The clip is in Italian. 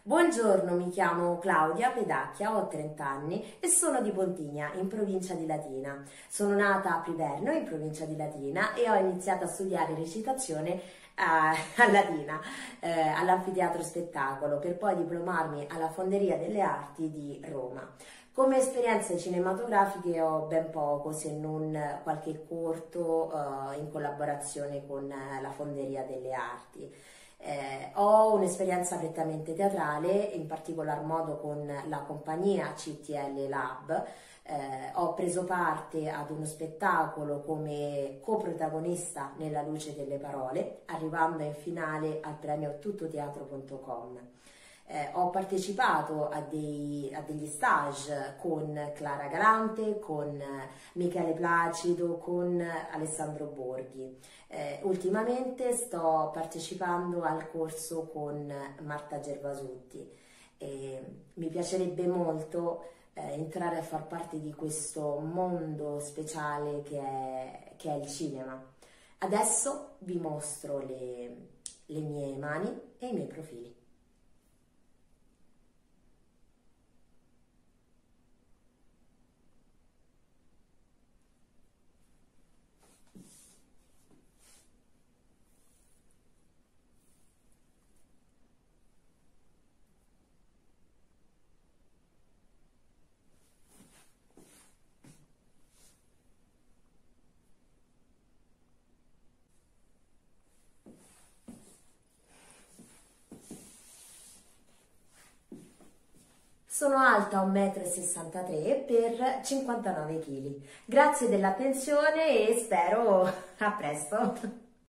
Buongiorno, mi chiamo Claudia Pedacchia, ho 30 anni e sono di Pontigna, in provincia di Latina. Sono nata a Priverno, in provincia di Latina, e ho iniziato a studiare recitazione a Latina, all'Anfiteatro Spettacolo, per poi diplomarmi alla Fonderia delle Arti di Roma. Come esperienze cinematografiche ho ben poco, se non qualche corto in collaborazione con la Fonderia delle Arti. Ho un'esperienza prettamente teatrale, in particolar modo con la compagnia CTL Lab. Ho preso parte ad uno spettacolo come coprotagonista nella Luce delle Parole, arrivando in finale al premio tuttoteatro.com. Ho partecipato a degli stage con Clara Galante, con Michele Placido, con Alessandro Borghi. Ultimamente sto partecipando al corso con Marta Gervasutti e mi piacerebbe molto entrare a far parte di questo mondo speciale che è il cinema. Adesso vi mostro le mie mani e i miei profili. Sono alta 1,63 m per 59 kg. Grazie dell'attenzione e spero a presto.